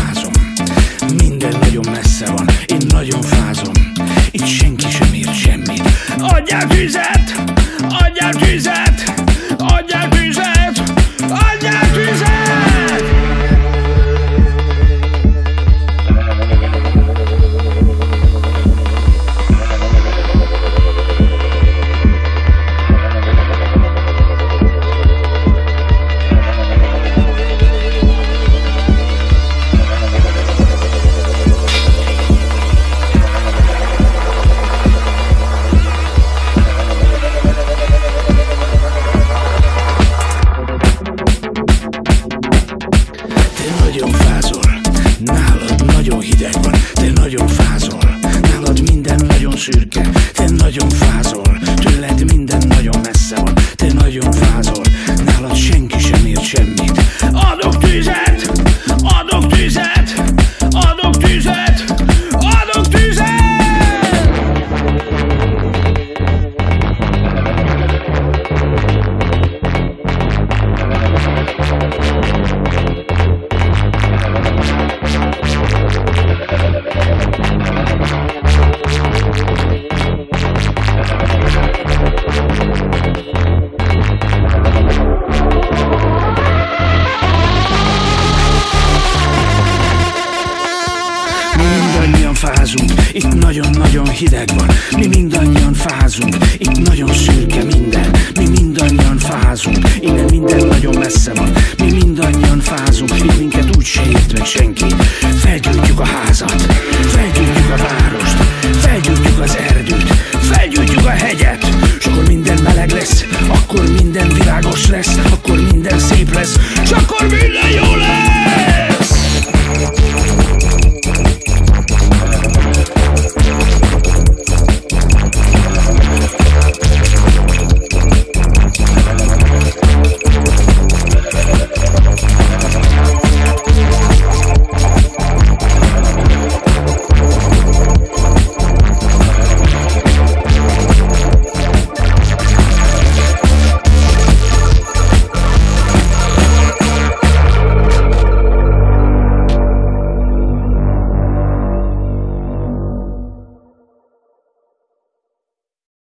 fázom, minden nagyon messze van, én nagyon fázom, itt senki sem ért semmit. Adjál tüzet, adjál tüzet, adjál tüzet, adjál tüzet! Nagyon fázol, nálad nagyon hideg van, te nagyon fázol, nálad minden nagyon szürke, te nagyon fázol, tőled minden nagyon messze van, te nagyon fázol, nálad senki sem ért semmit. Adok tüzet, adok tüzet, adok tüzet, adok tüzet! Fázunk, itt nagyon-nagyon hideg van, mi mindannyian fázunk, itt nagyon szürke minden, mi mindannyian fázunk, innen minden nagyon messze van, mi mindannyian fázunk, itt minket úgy se ért meg senki. Felgyújtjuk a házat, felgyújtjuk a várost, felgyújtjuk az erdőt, felgyújtjuk a hegyet, és akkor minden meleg lesz, akkor minden világos lesz, akkor minden szép lesz, és akkor minden jó lesz!